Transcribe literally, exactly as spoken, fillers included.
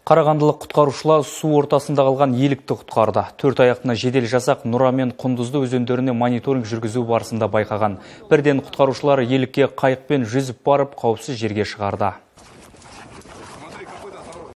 Қарағандылық құтқарушылар су ортасында қалған елікті құтқарды. Төрт аяқтына жедел жасақ Нұра мен Құндызды өзендеріне мониторинг жүргізу барысында байқаған. Бірден құтқарушылар елікке қайықпен жүзіп барып, қауіпсіз жерге шығарды.